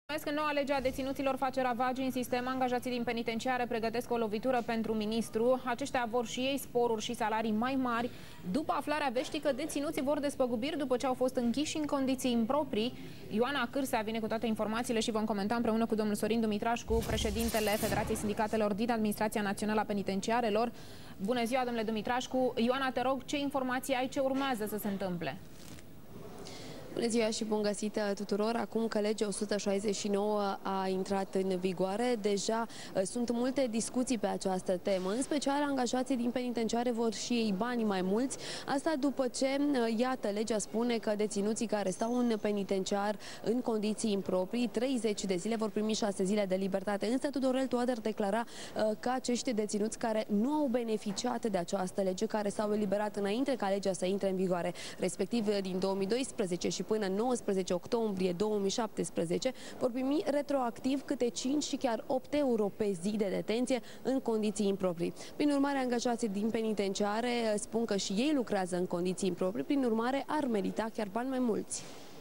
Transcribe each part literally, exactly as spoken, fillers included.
Că noua lege a deținuților face ravagii în sistem, angajații din penitenciare pregătesc o lovitură pentru ministru. Aceștia vor și ei sporuri și salarii mai mari. După aflarea veștii că deținuții vor despăgubiri după ce au fost închiși în condiții improprii, Ioana Cârsea vine cu toate informațiile și vom comenta împreună cu domnul Sorin Dumitrașcu, președintele Federației Sindicatelor din Administrația Națională a Penitenciarelor. Bună ziua, domnule Dumitrașcu. Ioana, te rog, ce informații ai, ce urmează să se întâmple? Bună ziua și bun găsit tuturor! Acum că legea o sută șaizeci și nouă a intrat în vigoare, deja sunt multe discuții pe această temă. În special, angajații din penitenciare vor și ei bani mai mulți. Asta după ce, iată, legea spune că deținuții care stau în penitenciar în condiții improprii, treizeci de zile, vor primi șase zile de libertate. Însă Tudorel Toader declara că acești deținuți care nu au beneficiat de această lege, care s-au eliberat înainte ca legea să intre în vigoare, respectiv din două mii doisprezece și până în nouăsprezece octombrie două mii șaptesprezece, vor primi retroactiv câte cinci și chiar opt euro pe zi de detenție în condiții improprii. Prin urmare, angajații din penitenciare spun că și ei lucrează în condiții improprii, prin urmare ar merita chiar bani mai mulți.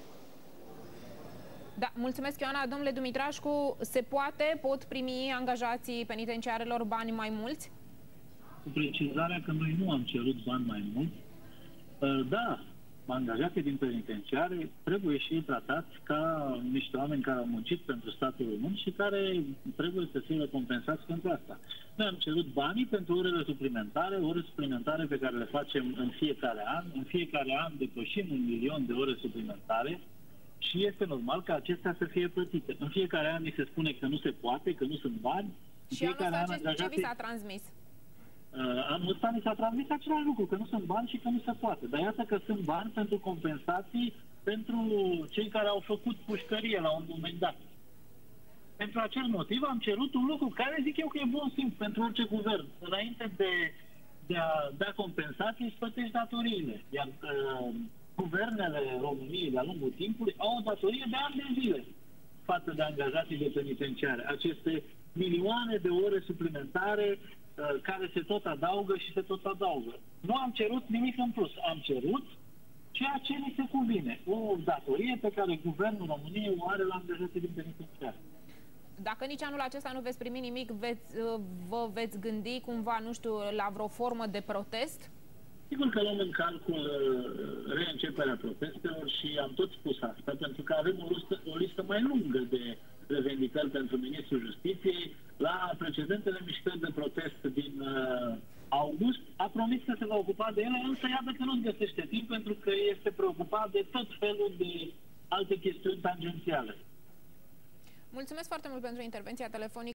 Da, mulțumesc, Ioana. Domnule Dumitrașcu, se poate, pot primi angajații penitenciarelor bani mai mulți? Cu precizarea că noi nu am cerut bani mai mulți. Da, angajații din penitenciare trebuie și tratați ca niște oameni care au muncit pentru statul român și care trebuie să fie recompensați pentru asta. Noi am cerut banii pentru orele suplimentare, ore suplimentare pe care le facem în fiecare an. În fiecare an depășim un milion de ore suplimentare și este normal ca acestea să fie plătite. În fiecare an ni se spune că nu se poate, că nu sunt bani. Și anul ăsta ce vi s-a transmis? Uh, anul ăsta ni s-a transmis același lucru, că nu sunt bani și că nu se poate. Dar iată că sunt bani pentru compensații pentru cei care au făcut pușcărie la un moment dat. Pentru acel motiv am cerut un lucru care zic eu că e bun simț pentru orice guvern. Înainte de, de a da compensații, își plătești datoriile. Iar uh, guvernele României de-a lungul timpului au o datorie de ani de zile față de angajații de penitenciare. Aceste milioane de ore suplimentare care se tot adaugă și se tot adaugă. Nu am cerut nimic în plus. Am cerut ceea ce ni se cuvine. O datorie pe care Guvernul României o are la angajații din penitenciare. Dacă nici anul acesta nu veți primi nimic, veți, vă veți gândi cumva, nu știu, la vreo formă de protest? Sigur că luăm în calcul reînceperea protestelor și am tot spus asta, pentru că avem o listă, o listă mai lungă de revendicări pentru Ministrul Justiției. La precedentele mișcări de protest din uh, august a promis că se va ocupa de ele, însă iată că nu-ți găsește timp pentru că este preocupat de tot felul de alte chestiuni tangențiale. Mulțumesc foarte mult pentru intervenția telefonică.